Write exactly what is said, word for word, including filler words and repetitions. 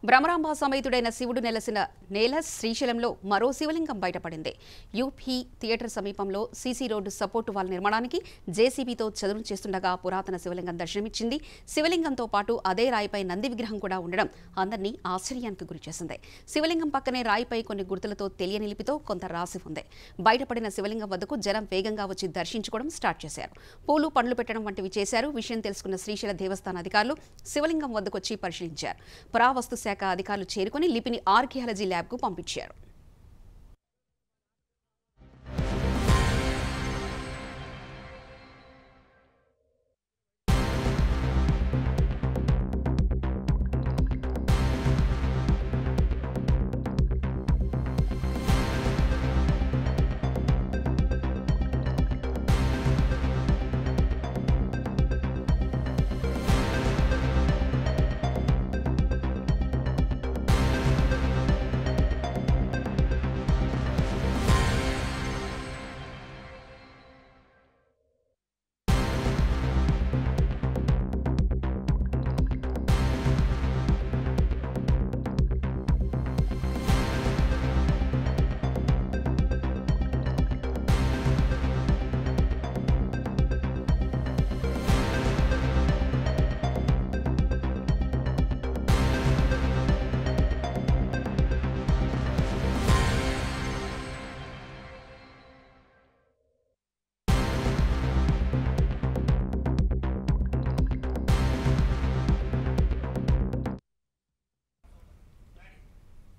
భ్రమరాంబ సమేతుడైన శివుడు నెలసిన నేల శ్రీశైలంలో మరో శివలింగం బయటపడింది. యూపీ థియేటర్ సమీపంలో సీసీ రోడ్డు సపోర్టు వాల్ నిర్మాణానికి జేసీబీతో చదును చేస్తుండగా పురాతన శివలింగం దర్శనమిచ్చింది. శివలింగంతో పాటు అదే రాయిపై నంది విగ్రహం కూడా ఉండడం అందరినీ ఆశ్చర్యానికి గురిచేసింది. శివలింగం పక్కనే రాయిపై కొన్ని గుర్తులతో తెలియని లిపితో కొంత రాసి ఉంది. బయటపడిన శివలింగం వద్దకు జనం వేగంగా వచ్చి దర్శించుకోవడం స్టార్ట్ చేశారు. పూలు పండ్లు పెట్టడం వంటివి చేశారు. విషయం తెలుసుకున్న శ్రీశైల దేవస్థాన అధికారులు శివలింగం వద్దకొచ్చి పరిశీలించారు. పురావస్తు శాఖ అధికారులు చేరుకుని లిపిని ఆర్కియాలజీ ల్యాబ్కు పంపించారు.